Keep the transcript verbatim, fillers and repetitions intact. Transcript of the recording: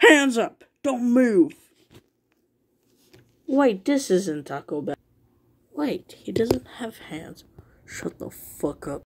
Hands up! Don't move! Wait, this isn't Taco Bell. Wait, he doesn't have hands. Shut the fuck up.